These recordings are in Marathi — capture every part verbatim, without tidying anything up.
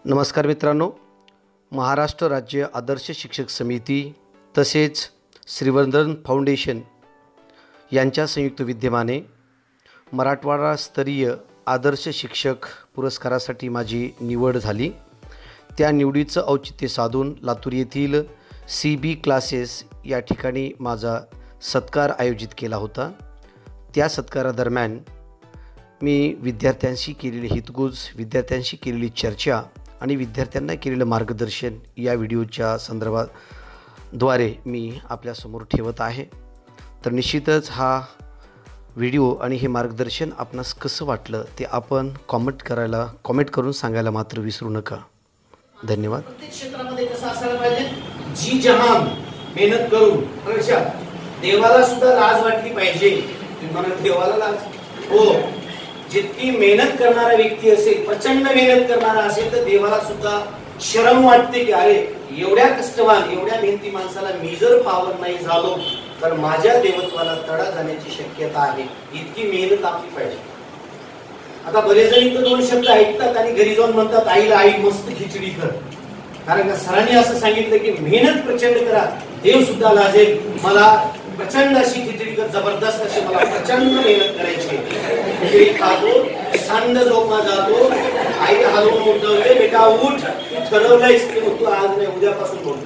नमस्कार मित्रांनो, महाराष्ट्र राज्य आदर्श शिक्षक समिती तसेच श्रीवर्धन फाउंडेशन यांच्या संयुक्त विद्यमाने मराठवाडा स्तरीय आदर्श शिक्षक पुरस्कारासाठी माझी निवड झाली। त्या निवडीचं औचित्य साधून लातूर येथील सी बी क्लासेस या ठिकाणी माझा सत्कार आयोजित केला होता। त्या सत्कारादरम्यान मी विद्यार्थ्यांशी केलेली हितगुज, विद्यार्थ्यांशी केलेली चर्चा आणि विद्यार्थ्यांना केलेलं मार्गदर्शन या व्हिडिओच्या संदर्भाद्वारे मी आपल्यासमोर ठेवत आहे। तर निश्चितच हा व्हिडिओ आणि हे मार्गदर्शन आपणास कसं वाटलं ते आपण कॉमेंट करायला कॉमेंट करून सांगायला मात्र विसरू नका। धन्यवाद। प्रत्येक क्षेत्रामध्ये कसं असायला पाहिजे, जी जहान मेहनत करून प्रशा देवाला सुद्धा लाज वाटली पाहिजे। तुम्हाला देवाला लाज हो, जितकी मेहनत करणारा व्यक्ती असेल, प्रचंड मेहनत करणारा असेल तर देवाला सुद्धा शरम वाटते की अरे एवढ्या कष्टवान एवढ्या मेहनती माणसाला मी जर पावर नाही झालो तर माझ्या देवत्वाला तडा जाण्याची शक्यता आहे। इतकी मेहनत आपली पाहिजे। आता बरेच जण इथं दोन शब्द ऐकतात आणि घरी जाऊन म्हणतात आईला आई मस्त खिचडी कर, कारण सरांनी असं सांगितलं की मेहनत प्रचंड करा, देव सुद्धा लाजेल। मला प्रचंड अशी खिचडी कर, जबरदस्त अशी मला प्रचंड मेहनत करायची। खिचडी खातो, सांड झोपा जातो, आई हलवून उठवते, बेटा उठ, तू ठरवलंयस की तू आज नाही उद्यापासून बोल।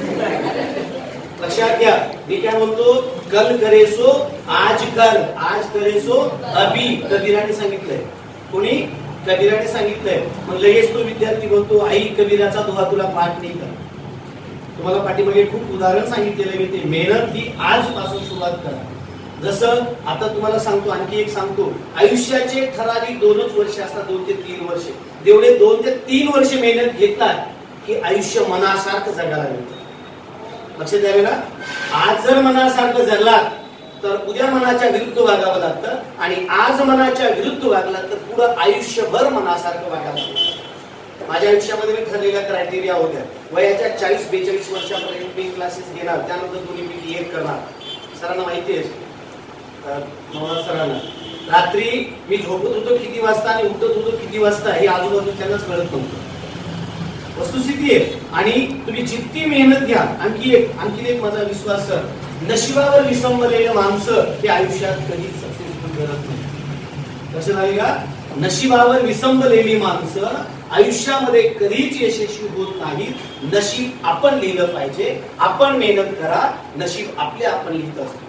लक्षात घ्या, मी काय म्हणतो, कल करेसो आज कर, आज करेसो अभी, कबीराने सांगितलंय। कोणी? कबीराने सांगितलंय। मग लगेच तो विद्यार्थी म्हणतो आई कबीराचा दोहा तुला पाठ नाही का? तुम्हाला पाठीमागे खूप उदाहरण सांगितलेलं मी, ते मेहनत ही आजपासून सुरुवात करा। जसं आता तुम्हाला सांगतो, आणखी एक सांगतो, आयुष्याचे ठराविक दोनच वर्ष असतात, दोन ते तीन वर्ष। तेवढे दोन ते तीन वर्ष मेहनत घेतात की आयुष्य मनासारखं जगायला मिळतं। लक्षात द्यावे ना, आज जर मनासारखं जगलात तर उद्या मनाच्या विरुद्ध वागावं लागतं, आणि आज मनाच्या विरुद्ध वागला तर पुढे आयुष्यभर मनासारखं वागावं लागतं। माझ्या आयुष्यामध्ये मी ठरलेल्या क्रायटेरिया होत्या, वयाच्या चाळीस बेचाळीस वर्षापर्यंत मी क्लासेस घेणार, त्यानंतर दोन्ही पैकी एक करणार। सरांना माहिती आहे, सरांना रात्री मी झोपत होतो किती वाजता आणि उठत होतो किती वाजता हे आजूबाजूच्यांनाच कळत नव्हतं। वस्तुस्थिती आहे। आणि तुम्ही जितकी मेहनत घ्या, आणखी एक आणखी एक माझा विश्वास सर, नशिबावर विसंबलेले माणसं हे आयुष्यात कधीच सक्सेसफुल करत नाही। कसं झाले का? नशिबावर विसंबलेली माणसं आयुष्यामध्ये कधीच यशस्वी होत नाहीत। नशीब आपण लिहिलं पाहिजे, आपण मेहनत करा, नशीब आपले आपण लिहित असतो।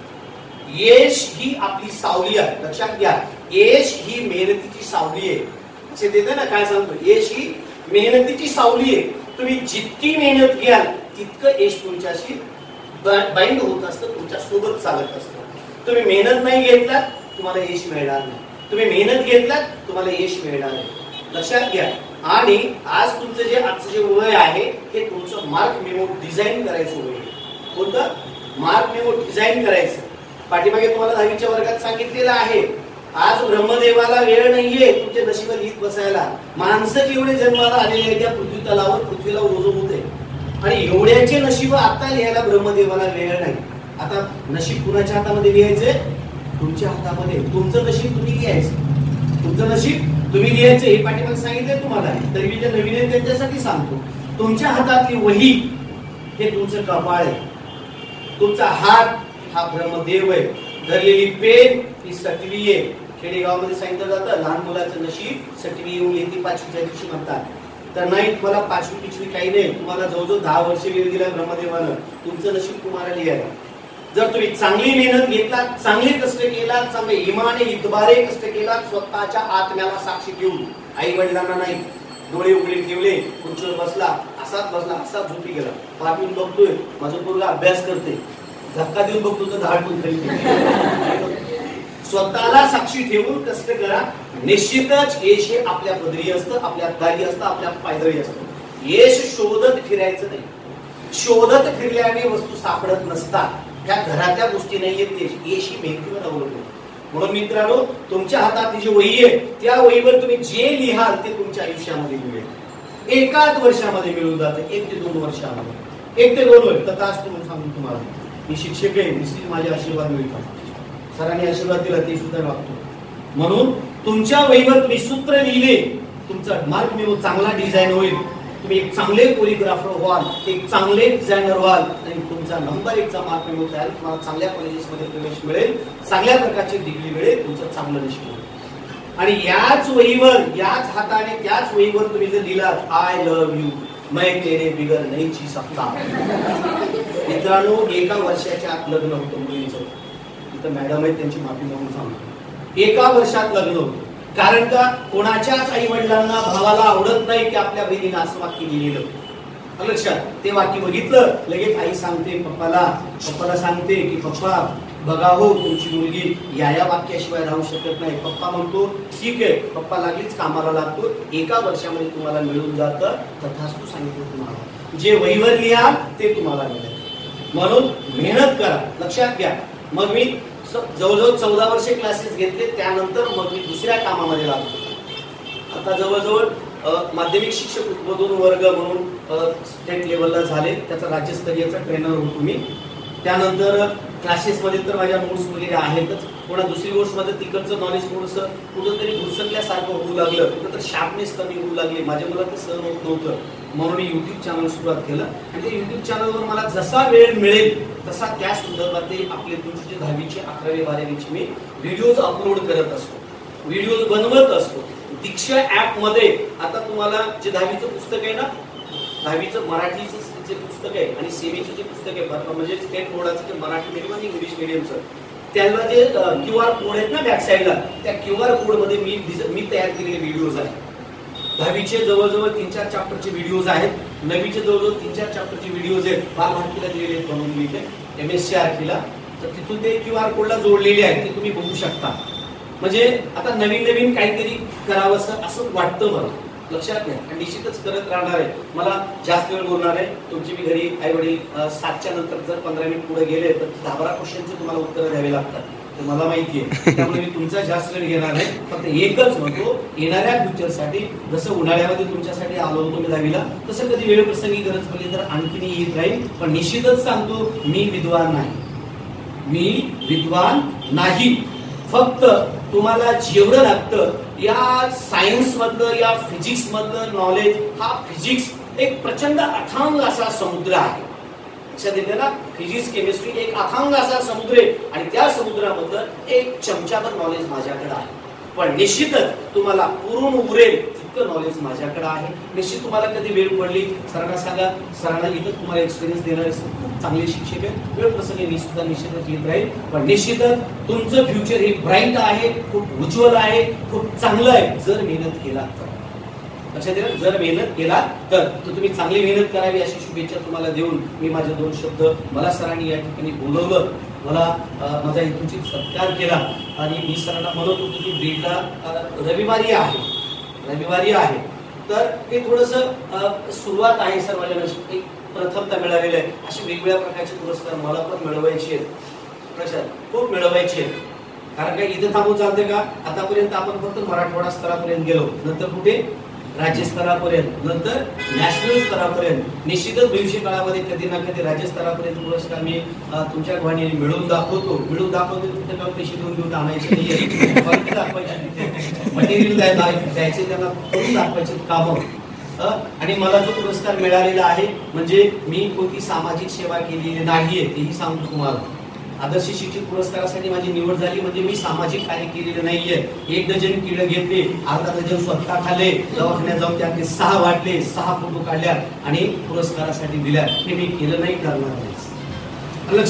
यश ही आपली सावली आहे, लक्षात घ्या, यश ही मेहनतीची सावली आहे। असे देते ना, काय सांगतो, यश ही मेहनतीची सावली आहे। तुम्ही जितकी मेहनत घ्याल तितकं यश तुमच्याशी बाइंड होत असतं, तुमच्या सोबत चालत असतं। तुम्ही मेहनत नाही घेतलात तुम्हाला यश मिळणार नाही, तुम्ही मेहनत घेतलात तुम्हाला यश मिळणार आहे। लक्षात घ्या। आणि आज तुमचं जे आजचं जे वय आहे हे तुमचं मार्क मेमो डिझाईन करायचं वय आहे। कोणतं? मार्क मेमो डिझाईन करायचं। पाठीमागे तुम्हाला दहावीच्या वर्गात सांगितलेलं आहे, आज ब्रह्मदेवाला वेळ नाहीये तुमचे नशीब लिहित बसायला। माणसं जेवढे जन्माला आलेले आहेत त्या पृथ्वी तलावर पृथ्वीला ओझं होते, आणि एवढ्याचे नशीब आता लिहायला ब्रह्मदेवाला वेळ नाही। आता नशीब कुणाच्या हातामध्ये लिहायचंय? तुमच्या हातामध्ये। तुमचं नशीब तुम्ही लिहायचं, तुमचं नशीब तुम्ही लिहायचं। हे पाठीमागे सांगितलंय तुम्हाला, तरी मी जे नवीन आहे त्यांच्यासाठी सांगतो। तुमच्या हातातली वही हे तुमचं कपाळ आहे, तुमचा हात हा ब्रह्मदेव आहे, धरलेली पेन ही सटवी आहे। खेडेगावामध्ये सांगितलं जातं लहान मुलाचं नशीब सटवी येऊन येते पाचवीच्या दिवशी म्हणतात, तर नाही, तुम्हाला पाचवी पिचवी काही नाही, तुम्हाला जवळजवळ दहा वर्ष वेळ दिला ब्रह्मदेवानं तुमचं नशीब तुम्हाला लिहायला। जर तुम्ही चांगली मेहनत घेतलात, चांगले कष्ट केलात, चांगले इमाने इतबारे कष्ट केलात, स्वतःच्या आत्म्याला साक्षी ठेवून, आई वडिलांना नाही, डोळे उघडे ठेवले, खुर्चीवर बसला, असाच बसला, असाच झोपी गेला, पाठवून बघतोय माझं पोरगा अभ्यास करते, धक्का देऊन बघतो तर दहा टून खाली। स्वतःला साक्षी ठेवून कष्ट करा, निश्चितच यश हे आपल्या पदरी असतं, आपल्या दारी असतं, आपल्या पायदळी असतं। यश शोधत फिरायचं नाही, शोधत फिरल्याने वस्तू सापडत नसतात, त्या घरातल्या गोष्टी नाही येत। यश ही मेहनतीवर अवलंबून। म्हणून मित्रांनो, तुमच्या हातात जी वही आहे त्या वहीवर तुम्ही जे लिहाल ते तुमच्या आयुष्यामध्ये मिळेल। एकाच वर्षामध्ये मिळून जातं, एक ते दोन वर्षामध्ये, एक ते दोन वर्ष तथाच तुम्ही सांगून तुम्हाला मी शिक्षक आहे, निश्चित माझे आशीर्वाद मिळतात। सरांनी आशीर्वाद दिला ते सुद्धा वागतो। म्हणून तुमच्या वहीवर तुम्ही सूत्र लिहिले, तुमचा मार्क मेमो चांगला डिझाईन होईल, तुम्ही एक चांगले कोरिओग्राफर व्हाल, एक चांगले डिझायनर व्हाल आणि तुमचा नंबर एकचा मार्क मिळवता येईल, तुम्हाला चांगल्या कॉलेजेसमध्ये प्रवेश मिळेल, चांगल्या प्रकारची डिग्री मिळेल, तुमचं चांगलं नशीब होईल. आणि याच वहीवर, याच हाताने त्याच वहीवर तुम्ही जर लिहिलात आय लव्ह यू मैं तेरे बिगर नहीं जी सकता. मित्रांनो, एका वर्षाच्या आत लग्न होतं मुलींचं. इथं मॅडम आहेत, त्यांची माफी मागून सांगतो. एका वर्षात लग्न होतं. कारण का, कोणाच्याच आई वडिलांना भावाला आवडत नाही की आपल्या बहिणीने असं वाक्य लिहिलेलं. लक्षात, ते वाक्य बघितलं लगेच आई सांगते पप्पाला, पप्पाला सांगते की पप्पा बघा हो, तुमची मुलगी या या वाक्याशिवाय राहू शकत नाही. पप्पा म्हणतो ठीक आहे, पप्पा लागलीच कामाला लागतो. एका वर्षामध्ये तुम्हाला मिळून जातं. तथास्तु सांगितलं तुम्हाला, जे वहीवर लिहा ते तुम्हाला मिळेल. म्हणून मेहनत करा. लक्षात घ्या. मग मी जवळजवळ चौदा वर्षे क्लासेस घेतले, त्यानंतर मग मी दुसऱ्या कामामध्ये लागलो. आता जवळजवळ माध्यमिक शिक्षक उद्बोधन वर्ग म्हणून स्टेट लेवलला झाले, त्याचा राज्यस्तरीयचा ट्रेनर होतो मी. त्यानंतर क्लासेसमध्ये तर माझ्या नोट्स वगैरे आहेतच. पुन्हा दुसरी गोष्ट मध्ये तिकडचं नॉलेज थोडंसं कुठंतरी घुसरल्यासारखं होऊ लागलं, कुठं तर शार्पनेस कमी होऊ लागली. माझ्या मला ते सहन होत नव्हतं, म्हणून मी युट्यूब चॅनल सुरुवात केलं. आणि त्या युट्यूब चॅनलवर मला जसा वेळ मिळेल तसा त्या संदर्भातले आपले तुमची दहावीची अकरावी बारावीची मी व्हिडिओज अपलोड करत असतो, व्हिडिओज बनवत असतो. दीक्षा ऍप मध्ये आता तुम्हाला जे दहावीचं पुस्तक आहे ना, दहावीचं मराठीचं जे पुस्तक आहे आणि सेमीचं जे पुस्तक आहे म्हणजे स्टेट बोर्डाचं जे मराठी मीडियम आणि इंग्लिश मीडियमचं, त्याला जे क्यू आर कोड आहेत ना बॅक साईडला, त्या क्यू आर कोड मध्ये मी मी तयार केलेले व्हिडिओज आहेत. दहावीचे जवळजवळ तीन चार चॅप्टरचे व्हिडिओज आहेत, नववीचे जवळजवळ तीन चार चॅप्टरचे व्हिडिओज आहेत. बाल भारतीला दिलेले बनवून मी ते एम एस सी आर टीला, तर तिथून ते क्यू आर कोडला जोडलेले आहेत, ते तुम्ही बघू शकता. म्हणजे आता नवीन नवीन काहीतरी करावं असं वाटतं मला. लक्षात घ्या. आणि निश्चितच करत राहणार आहे. मला जास्त वेळ बोलणार आहे. तुमची मी घरी आई वडील सातच्या नंतर जर पंधरा मिनिट पुढे गेले तर दहा बारा क्वेश्चनचे तुम्हाला उत्तरं द्यावे लागतात, ते मला माहिती आहे. त्यामुळे मी तुमचा जास्त वेळ घेणार आहे. फक्त एकच म्हणतो, येणाऱ्या फ्युचरसाठी जसं उन्हाळ्यामध्ये तुमच्यासाठी आलो होतो मी दहावीला, तसं कधी वेळ प्रसंगी गरज पडली तर आणखीन येत राहील. पण निश्चितच सांगतो, मी विद्वान नाही, मी विद्वान नाही. फक्त तुम्हाला जेवढं लागतं या सायन्स मधलं, या फिजिक्स मधलं नॉलेज, हा फिजिक्स एक प्रचंड अथांग असा समुद्र आहे. लक्षात येते ना, फिजिक्स केमिस्ट्री एक अथांग असा समुद्र आहे आणि त्या समुद्रामधलं एक चमचाभर नॉलेज माझ्याकडे आहे. पण निश्चितच तुम्हाला पूर्ण उरेल तितकं नॉलेज माझ्याकडे आहे. निश्चित तुम्हाला कधी वेळ पडली सरांना सांगा, सरांना इथं तुम्हाला एक्सपिरियन्स देणारे खूप चांगले शिक्षक आहेत. वेळ प्रसंगी मी सुद्धा निश्चितच येत राहील. पण निश्चितच तुमचं फ्युचर हे ब्राईट आहे, खूप उज्ज्वल आहे, खूप चांगलं आहे जर मेहनत केला तर. लक्षात येईल, जर मेहनत केला तर तुम्ही चांगली मेहनत करावी अशी शुभेच्छा तुम्हाला देऊन मी माझे दोन शब्द, मला सरांनी या ठिकाणी बोलवलं, मला माझा इथूनची सत्कार केला आणि मी सरांना म्हणत होतो की बीडला रविवारी आहे, रविवारी आहे तर हे थोडंसं सुरुवात आहे सर्वांना एक प्रथमता मिळालेली आहे. अशी वेगवेगळ्या प्रकारचे पुरस्कार मला पण मिळवायचे आहेत, प्रशांत खूप मिळवायचे आहेत. कारण काय इथे थांबून चालते का, आतापर्यंत आपण फक्त मराठवाडा स्तरापर्यंत गेलो, नंतर कुठे राज्य स्तरापर्यंत, नंतर नॅशनल स्तरापर्यंत. निश्चितच भविष्य काळामध्ये कधी ना कधी राज्य स्तरापर्यंत पुरस्कार मी तुमच्या गव्हाणी मिळवून दाखवतो. मिळवून दाखवतो तुमच्या गाव पैसे देऊन देऊन आणायचे नाही, दाखवायचे मटेरियल द्यायचे, त्यांना करून दाखवायचे कामं. आणि मला जो पुरस्कार मिळालेला आहे म्हणजे मी कोणती सामाजिक सेवा केलेली नाहीये तेही सांगतो तुम्हाला. आदर्श शिक्षक पुरस्कारासाठी माझी निवड झाली म्हणजे मी सामाजिक कार्य केलेलं नाहीये. एक डझन किड घेतले, अर्धा डझन स्वतः खाल्ले, दवाखान्यात जाऊन त्यातले सहा वाटले, सहा फोटो काढल्या आणि पुरस्कारासाठी दिल्या. हे मी केलं नाही, करणार नाही.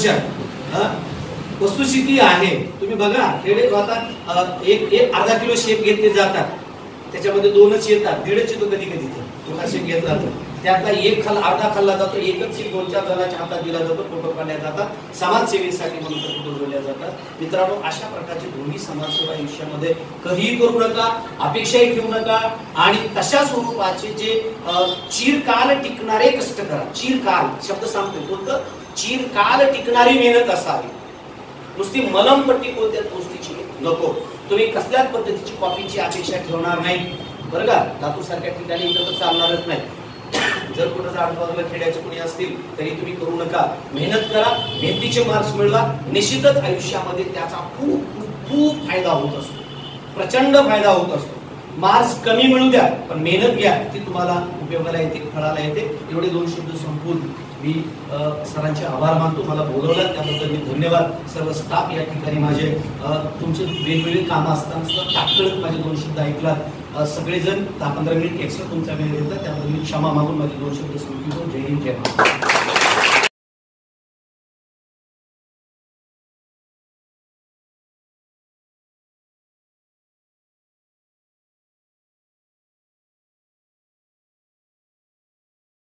लक्षात वस्तुस्थिती आहे. तुम्ही बघा खेडे आता एक एक अर्धा किलो शेप घेतले जातात, त्याच्यामध्ये दोनच येतात, दीडच येतो कधी कधी तुला शेप घेतला तर त्यातला एक खाल्ला, अर्धा खाल्ला जातो, एकच शेप दोन चार जणांच्या हातात दिला जातो, फोटो काढल्या जातात, समाजसेवेसाठी म्हणून फोटो जोडल्या जातात. मित्रांनो, अशा प्रकारची दोन्ही समाजसेवा आयुष्यामध्ये कधीही करू नका, अपेक्षाही ठेवू नका. आणि तशा स्वरूपाचे जे चिरकाल टिकणारे कष्ट करा. चिरकाल शब्द सांगतोय, कोणतं चिरकाल टिकणारी मेहनत असावी. नुसती मलमपट्टी कोणत्याच गोष्टीची नको. तुम्ही कसल्याच पद्धतीची कॉपीची अपेक्षा ठेवणार नाही, बरं का. लातूर सारख्या ठिकाणी इथं तर चालणारच नाही. जर कुठं आजूबाजूला खेड्याचे कोणी असतील तरी तुम्ही करू नका. मेहनत करा, मेहनतीचे मार्क्स मिळवा. निश्चितच आयुष्यामध्ये त्याचा खूप खूप खूप फायदा होत असतो, प्रचंड फायदा होत असतो. मार्क्स कमी मिळू द्या पण मेहनत घ्या, ती तुम्हाला उपयोगाला येते, फळाला येते. एवढे दोन शब्द संपून मी अ, सरांचे आभार मानतो. मला बोलवलं त्याबद्दल मी धन्यवाद. सर्व स्टाफ या ठिकाणी माझे अ, तुमचे वेगवेगळे कामं असताना सुद्धा तात्काळ माझे दोन शब्द ऐकलात. अ, सगळेजण दहा पंधरा मिनिट एक्स्ट्रा तुमचा वेळ देतात त्याबद्दल मी क्षमा मागून माझे दोन शब्द संपवतो. जय हिंद, जय महाराष्ट्र.